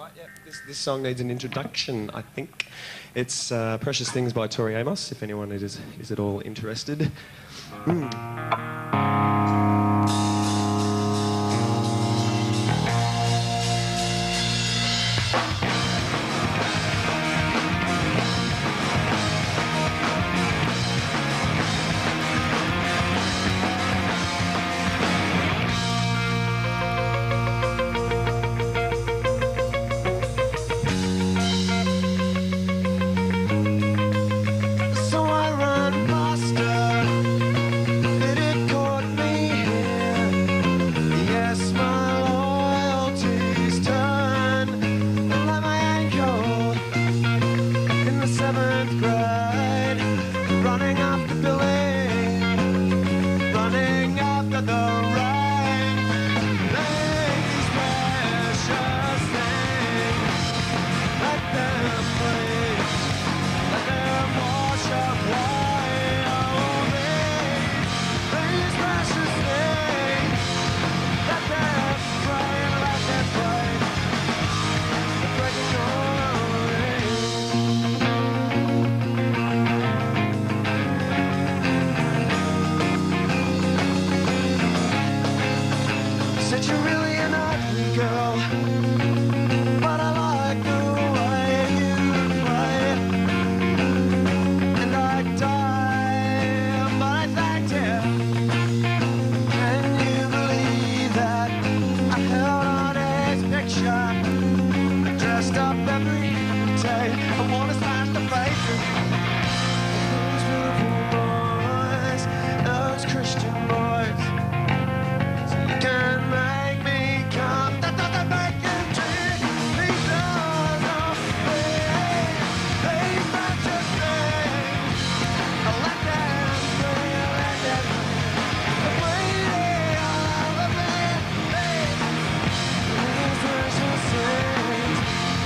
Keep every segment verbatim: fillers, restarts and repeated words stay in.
Right, yeah. This, this song needs an introduction, I think. It's uh, Precious Things by Tori Amos, if anyone is, is at all interested. Mm. Seventh grade, running after Billy, running after the rain. These precious things, let them bleed, let them wash away all me. These precious things, let them pray, let them pray, they're breaking all. Said you're really an ugly girl, but I like the way you play. And I'd die, but I thanked him. Can you believe that I held on his picture, dressed up every day? I want to smash the faces of those beautiful boys, those Christian boys. Can make me come, that doesn't make you treat me so free. These precious things, let them free, let them free. Waiting all of me, these precious things,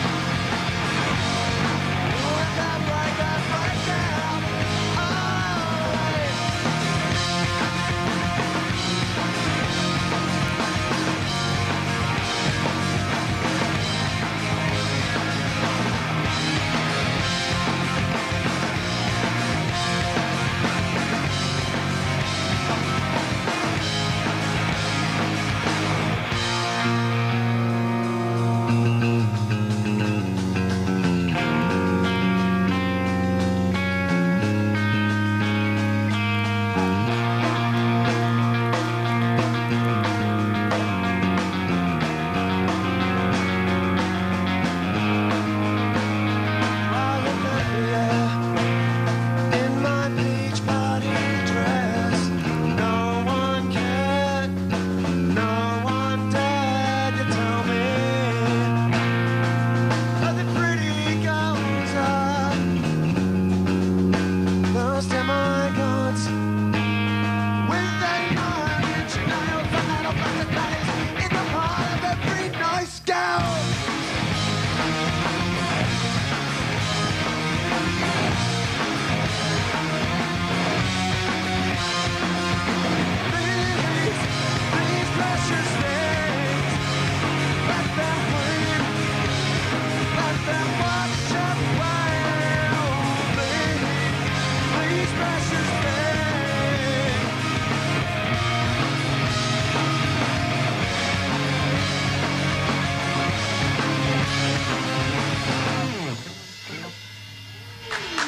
let them break, let them break down all the way.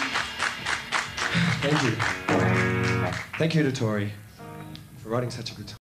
Thank you. Thank you to Tori for writing such a good song.